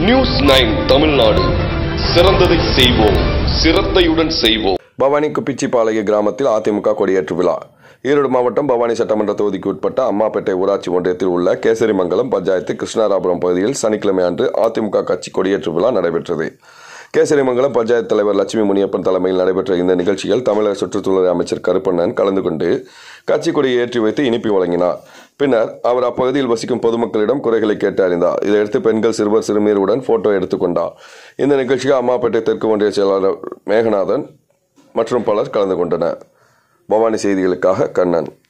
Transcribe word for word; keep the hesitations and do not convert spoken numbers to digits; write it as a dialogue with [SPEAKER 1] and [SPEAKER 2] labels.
[SPEAKER 1] News nine Tamil Nadu, சிறந்ததை செய்வோம், சிரத்தையுடன் செய்வோம்.
[SPEAKER 2] பவானி குப்பிச்சிபாளைய கிராமத்தில் அதிமுக கொடியேற்று விழா. ஈரோடு மாவட்டம் பவானி சட்டமன்ற தொகுதிக்கு உட்பட்ட அம்மாப்பேட்டை ஊராட்சி ஒன்றியத்தில் உள்ள கேசரிமங்கலம் பஞ்சாயத்து கிருஷ்ணாராபுரம் பகுதியில் சனிக்கிழமை அன்று அதிமுக கட்சி கொடியேற்று விழா நடைபெற்றது. கேசரிமங்கலம் பஞ்சாயத்து தலைவர் லட்சுமி முனியப்பன் தலைமையில் நடைபெற்ற இந்த நிகழ்ச்சியில் தமிழக சுற்றுச்சூழல் அமைச்சர் கருப்பண்ணன் கலந்து கொண்டு கட்சி கொடியை ஏற்றி வைத்து இனிப்பு வழங்கினார். பின்னர் அவர் அப்பகுதியில் வசிக்கும் பொதுமக்களிடம் குறைகளை கேட்டு அறிந்தார். இதையடுத்து பெண்கள், சிறுவர், சிறுமியருடன் போட்டோ எடுத்துக்கொண்டார். இந்த நிகழ்ச்சிக்கு அம்மாப்பேட்டை தெற்கு ஒன்றிய செயலாளர் மேகநாதன் மற்றும் பலர் கலந்து கொண்டனர். பவானி செய்திகளுக்காக கண்ணன்.